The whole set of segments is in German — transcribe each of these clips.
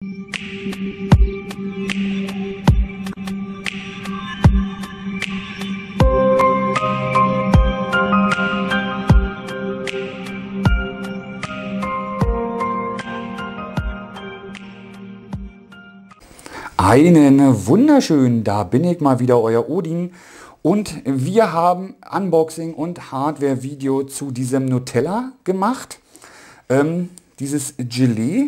Einen wunderschönen, da bin ich mal wieder, euer Odin, und wir haben Unboxing und Hardware-Video zu diesem Nutella gemacht. Dieses Gelee,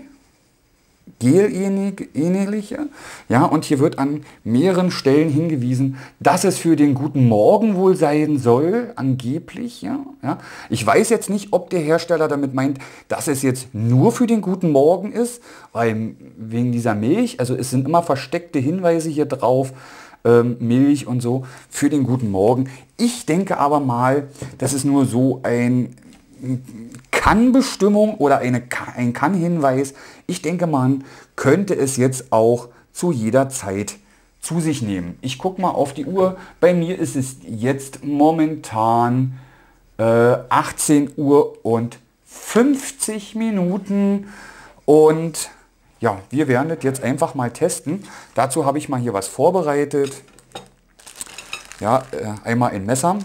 Gel-ähnliche, ja, und hier wird an mehreren Stellen hingewiesen, dass es für den guten Morgen wohl sein soll, angeblich, ja. Ich weiß jetzt nicht, ob der Hersteller damit meint, dass es jetzt nur für den guten Morgen ist, weil wegen dieser Milch, also es sind immer versteckte Hinweise hier drauf, Milch und so, für den guten Morgen. Ich denke aber mal, das ist nur so ein Kann-Bestimmung oder ein Kann-Hinweis. Ich denke, man könnte es jetzt auch zu jeder Zeit zu sich nehmen. Ich gucke mal auf die Uhr. Bei mir ist es jetzt momentan 18 Uhr und 50 Minuten. Und ja, wir werden das jetzt einfach mal testen. Dazu habe ich mal hier was vorbereitet. Ja, einmal ein Messer.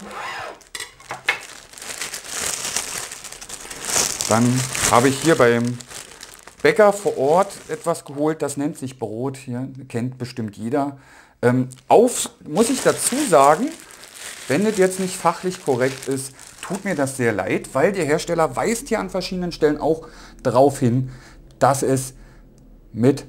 Dann habe ich hier beim Bäcker vor Ort etwas geholt, das nennt sich Brot, hier kennt bestimmt jeder. Muss ich dazu sagen, wenn das jetzt nicht fachlich korrekt ist, tut mir das sehr leid, weil der Hersteller weist hier an verschiedenen Stellen auch darauf hin, dass es mit...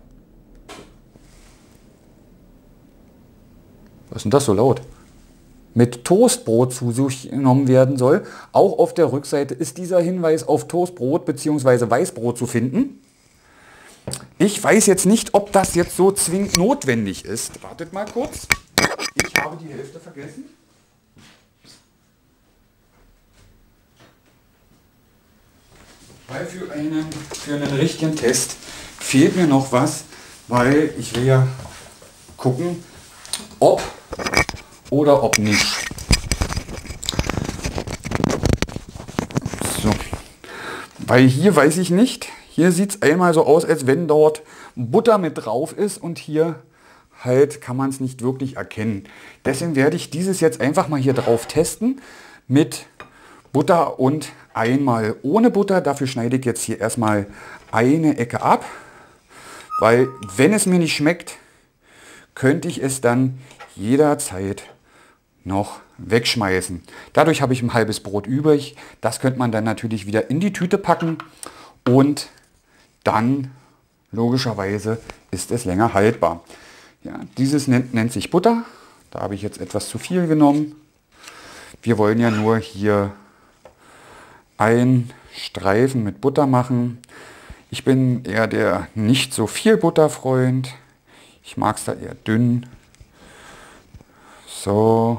Was ist denn das so laut? Mit Toastbrot zu sich genommen werden soll. Auch auf der Rückseite ist dieser Hinweis auf Toastbrot bzw. Weißbrot zu finden. Ich weiß jetzt nicht, ob das jetzt so zwingend notwendig ist. Wartet mal kurz. Ich habe die Hälfte vergessen. Weil für einen richtigen Test fehlt mir noch was, weil ich will ja gucken, ob oder ob nicht. So. Weil hier weiß ich nicht. Hier sieht es einmal so aus, als wenn dort Butter mit drauf ist und hier halt kann man es nicht wirklich erkennen. Deswegen werde ich dieses jetzt einfach mal hier drauf testen mit Butter und einmal ohne Butter. Dafür schneide ich jetzt hier erstmal eine Ecke ab, weil wenn es mir nicht schmeckt, könnte ich es dann jederzeit noch wegschmeißen. Dadurch habe ich ein halbes Brot übrig. Das könnte man dann natürlich wieder in die Tüte packen und dann logischerweise ist es länger haltbar. Ja, dieses nennt sich Butter. Da habe ich jetzt etwas zu viel genommen. Wir wollen ja nur hier einen Streifen mit Butter machen. Ich bin eher der nicht so viel Butterfreund. Ich mag es da eher dünn. So.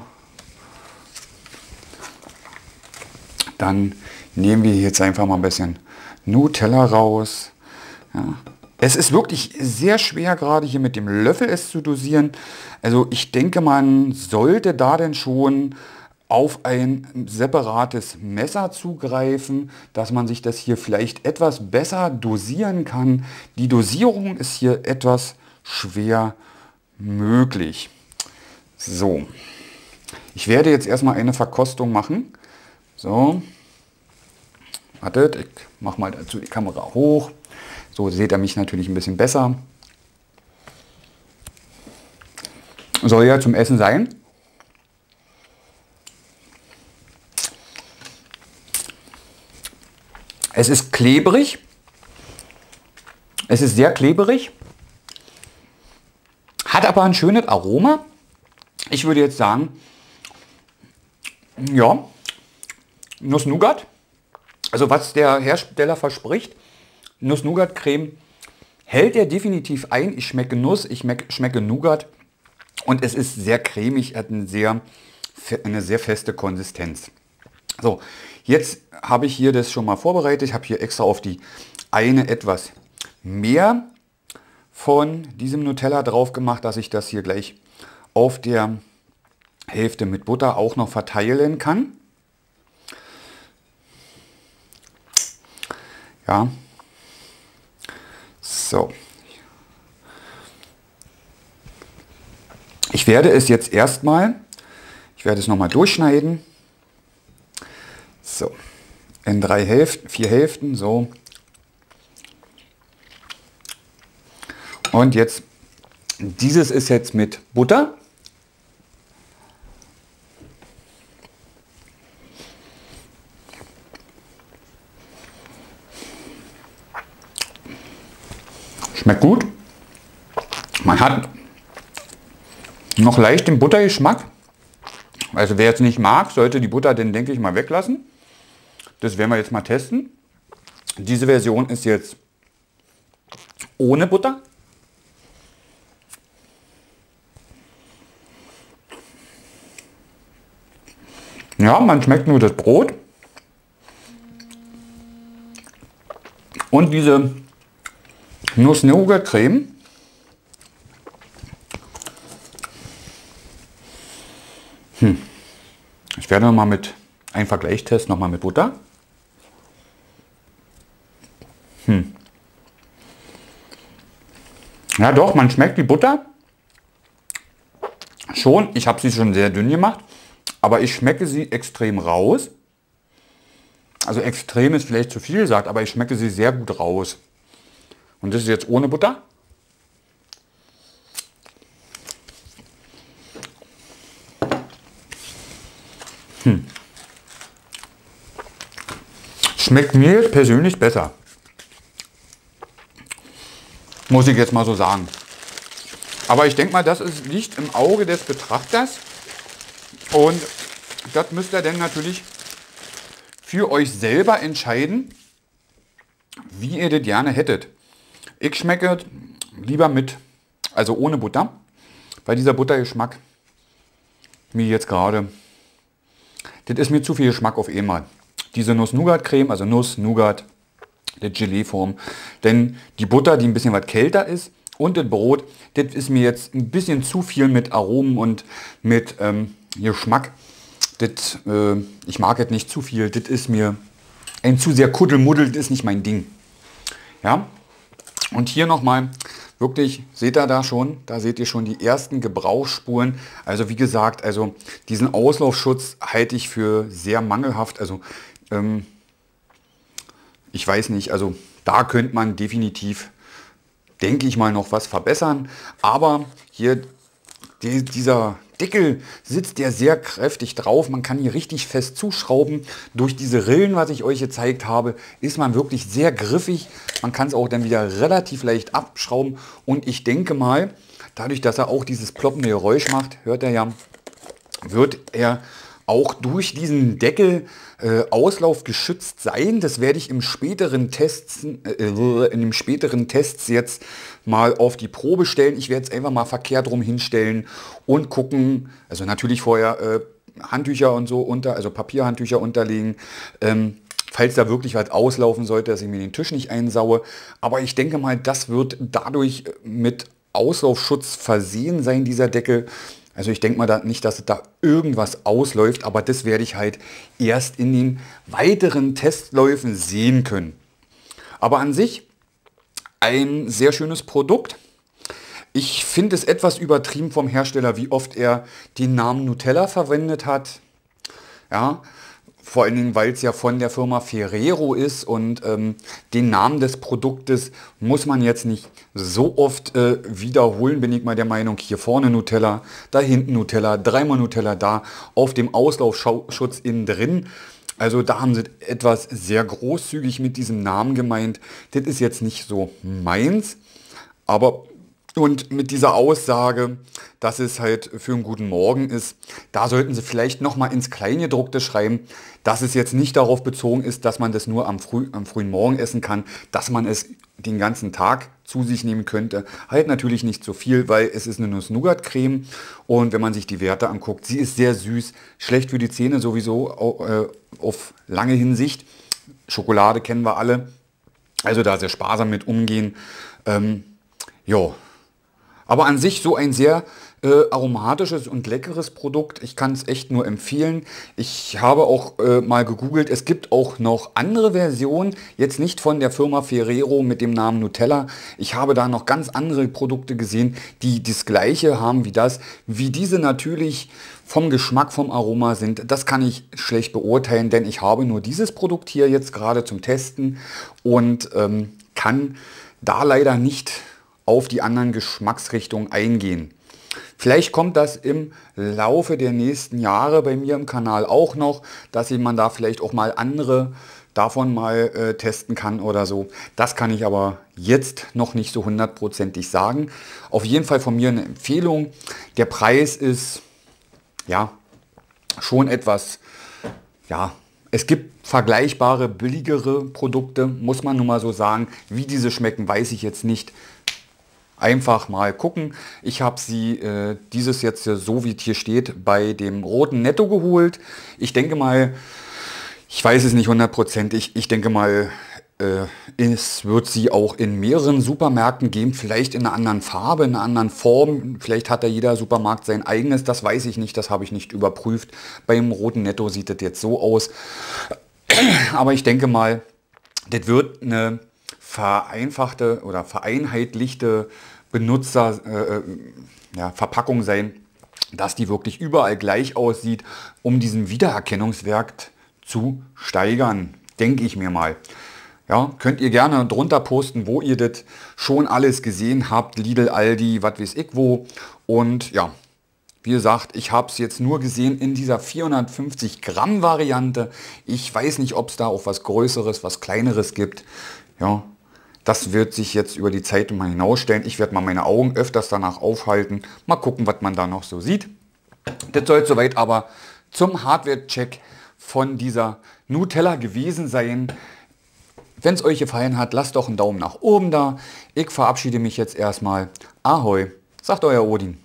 Dann nehmen wir jetzt einfach mal ein bisschen Nutella raus. Ja. Es ist wirklich sehr schwer, gerade hier mit dem Löffel es zu dosieren. Also ich denke, man sollte da denn schon auf ein separates Messer zugreifen, dass man sich das hier vielleicht etwas besser dosieren kann. Die Dosierung ist hier etwas schwer möglich. So, ich werde jetzt erstmal eine Verkostung machen. So, wartet, ich mache mal dazu die Kamera hoch. So seht ihr mich natürlich ein bisschen besser. Soll ja zum Essen sein. Es ist klebrig. Es ist sehr klebrig. Hat aber ein schönes Aroma. Ich würde jetzt sagen, ja, Nuss-Nougat. Also was der Hersteller verspricht, Nuss-Nougat-Creme hält er definitiv ein. Ich schmecke Nuss, ich schmecke Nougat und es ist sehr cremig, hat eine sehr feste Konsistenz. So, jetzt habe ich hier das schon mal vorbereitet. Ich habe hier extra auf die eine etwas mehr von diesem Nutella drauf gemacht, dass ich das hier gleich auf der Hälfte mit Butter auch noch verteilen kann. Ja. So, Ich werde es jetzt erstmal, ich werde es nochmal durchschneiden. So, in 3 Hälften, 4 Hälften, so. Und jetzt, dieses ist jetzt mit Butter. Schmeckt gut. Man hat noch leicht den Buttergeschmack. Also wer jetzt nicht mag, sollte die Butter dann, denke ich, mal weglassen. Das werden wir jetzt mal testen. Diese Version ist jetzt ohne Butter. Ja, man schmeckt nur das Brot. Und diese Nuss-Nougat-Creme. Ich werde noch mal mit einem Vergleichstest noch mal mit Butter. Ja doch, man schmeckt die Butter schon. Ich habe sie schon sehr dünn gemacht, aber ich schmecke sie extrem raus. Also extrem ist vielleicht zu viel gesagt, aber ich schmecke sie sehr gut raus. Und das ist jetzt ohne Butter. Schmeckt mir jetzt persönlich besser. Muss ich jetzt mal so sagen. Aber ich denke mal, das liegt im Auge des Betrachters. Und das müsst ihr dann natürlich für euch selber entscheiden, wie ihr das gerne hättet. Ich schmecke lieber mit, also ohne Butter, weil dieser Buttergeschmack mir jetzt gerade, das ist mir zu viel Geschmack auf einmal. Diese Nuss-Nougat-Creme, also Nuss, Nougat, die Gelee-Form, denn die Butter, die ein bisschen was kälter ist, und das Brot, das ist mir jetzt ein bisschen zu viel mit Aromen und mit Geschmack. Das, ich mag es nicht zu viel, das ist mir ein zu sehr Kuddelmuddel, das ist nicht mein Ding. Ja? Und hier nochmal, wirklich, seht ihr da schon, da seht ihr schon die ersten Gebrauchsspuren. Also wie gesagt, also diesen Auslaufschutz halte ich für sehr mangelhaft. Also ich weiß nicht, also da könnte man definitiv, denke ich mal, noch was verbessern. Aber hier dieser Deckel sitzt ja sehr kräftig drauf. Man kann hier richtig fest zuschrauben. Durch diese Rillen, was ich euch gezeigt habe, ist man wirklich sehr griffig. Man kann es auch dann wieder relativ leicht abschrauben. Und ich denke mal, dadurch, dass er auch dieses ploppende Geräusch macht, hört er ja, wird er auch durch diesen Deckel auslaufgeschützt sein. Das werde ich im späteren Tests, in dem späteren Tests jetzt mal auf die Probe stellen. Ich werde es einfach mal verkehrt rum hinstellen und gucken, also natürlich vorher Handtücher und so unter, also Papierhandtücher unterlegen, falls da wirklich was auslaufen sollte, dass ich mir den Tisch nicht einsaue. Aber ich denke mal, das wird dadurch mit Auslaufschutz versehen sein, dieser Deckel. Also ich denke mal nicht, dass da irgendwas ausläuft, aber das werde ich halt erst in den weiteren Testläufen sehen können. Aber an sich ein sehr schönes Produkt. Ich finde es etwas übertrieben vom Hersteller, wie oft er den Namen Nutella verwendet hat. Ja, vor allen Dingen, weil es ja von der Firma Ferrero ist und den Namen des Produktes muss man jetzt nicht so oft wiederholen, bin ich mal der Meinung. Hier vorne Nutella, da hinten Nutella, dreimal Nutella da, auf dem Auslaufschutz innen drin. Also da haben sie etwas sehr großzügig mit diesem Namen gemeint. Das ist jetzt nicht so meins, aber und mit dieser Aussage, dass es halt für einen guten Morgen ist, da sollten Sie vielleicht nochmal ins Kleingedruckte schreiben, dass es jetzt nicht darauf bezogen ist, dass man das nur am frühen Morgen essen kann, dass man es den ganzen Tag zu sich nehmen könnte. Halt natürlich nicht so viel, weil es ist eine Nuss-Nougat-Creme und wenn man sich die Werte anguckt, sie ist sehr süß, schlecht für die Zähne sowieso auf lange Hinsicht. Schokolade kennen wir alle, also da sehr sparsam mit umgehen. Ja. Aber an sich so ein sehr aromatisches und leckeres Produkt. Ich kann es echt nur empfehlen. Ich habe auch mal gegoogelt. Es gibt auch noch andere Versionen. Jetzt nicht von der Firma Ferrero mit dem Namen Nutella. Ich habe da noch ganz andere Produkte gesehen, die das gleiche haben wie das. Wie diese natürlich vom Geschmack, vom Aroma sind, das kann ich schlecht beurteilen, denn ich habe nur dieses Produkt hier jetzt gerade zum Testen und kann da leider nicht auf die anderen Geschmacksrichtungen eingehen. Vielleicht kommt das im Laufe der nächsten Jahre bei mir im Kanal auch noch, dass man da vielleicht auch mal andere davon mal testen kann oder so. Das kann ich aber jetzt noch nicht so hundertprozentig sagen. Auf jeden Fall von mir eine Empfehlung. Der Preis ist ja schon etwas, ja, es gibt vergleichbare, billigere Produkte, muss man nun mal so sagen. Wie diese schmecken, weiß ich jetzt nicht. Einfach mal gucken. Ich habe sie dieses jetzt so wie es hier steht bei dem roten Netto geholt. Ich denke mal, ich weiß es nicht hundertprozentig, ich denke mal, es wird sie auch in mehreren Supermärkten geben, vielleicht in einer anderen Farbe, in einer anderen Form. Vielleicht hat da jeder Supermarkt sein eigenes, das weiß ich nicht, das habe ich nicht überprüft. Beim roten Netto sieht das jetzt so aus. Aber ich denke mal, das wird eine vereinfachte oder vereinheitlichte Verpackung sein, dass die wirklich überall gleich aussieht, um diesen Wiedererkennungswert zu steigern, denke ich mir mal. Ja, könnt ihr gerne drunter posten, wo ihr das schon alles gesehen habt, Lidl, Aldi, was weiß ich wo. Und ja, wie gesagt, ich habe es jetzt nur gesehen in dieser 450 Gramm Variante. Ich weiß nicht, ob es da auch was Größeres, was Kleineres gibt. Ja, das wird sich jetzt über die Zeit mal hinausstellen. Ich werde mal meine Augen öfters danach aufhalten. Mal gucken, was man da noch so sieht. Das soll soweit aber zum Hardware-Check von dieser Nutella gewesen sein. Wenn es euch gefallen hat, lasst doch einen Daumen nach oben da. Ich verabschiede mich jetzt erstmal. Ahoi, sagt euer Odin.